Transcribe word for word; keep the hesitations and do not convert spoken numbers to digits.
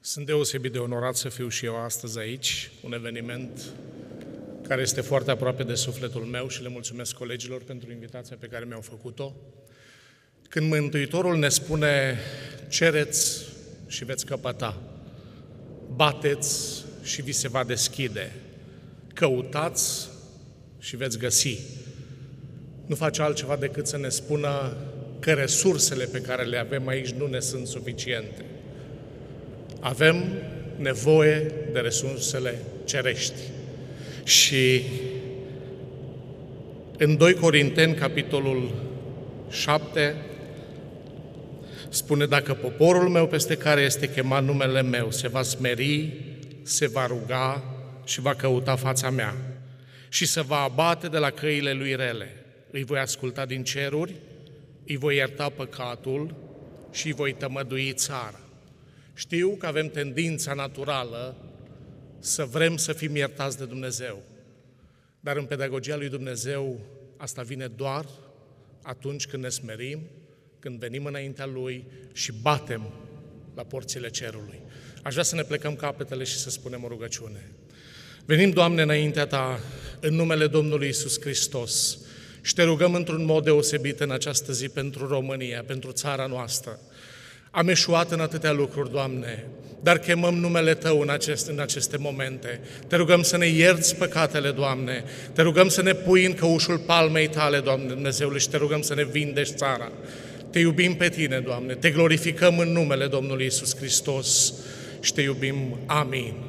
Sunt deosebit de onorat să fiu și eu astăzi aici, un eveniment care este foarte aproape de sufletul meu și le mulțumesc colegilor pentru invitația pe care mi-au făcut-o. Când Mântuitorul ne spune, cereți și veți căpăta, bateți și vi se va deschide, căutați și veți găsi, nu face altceva decât să ne spună că resursele pe care le avem aici nu ne sunt suficiente. Avem nevoie de resursele cerești. Și în doi Corinteni, capitolul șapte, spune, dacă poporul meu peste care este chemat numele meu se va smeri, se va ruga și va căuta fața mea și se va abate de la căile lui rele, îi voi asculta din ceruri, îi voi ierta păcatul și îi voi tămădui țara. Știu că avem tendința naturală să vrem să fim iertați de Dumnezeu, dar în pedagogia lui Dumnezeu asta vine doar atunci când ne smerim, când venim înaintea Lui și batem la porțile cerului. Aș vrea să ne plecăm capetele și să spunem o rugăciune. Venim, Doamne, înaintea Ta, în numele Domnului Iisus Hristos și Te rugăm într-un mod deosebit în această zi pentru România, pentru țara noastră. Am eșuat în atâtea lucruri, Doamne, dar chemăm numele Tău în, acest, în aceste momente. Te rugăm să ne ierți păcatele, Doamne, Te rugăm să ne pui în căușul palmei Tale, Doamne Dumnezeule, și Te rugăm să ne vindești țara. Te iubim pe Tine, Doamne, Te glorificăm în numele Domnului Iisus Hristos și Te iubim. Amin.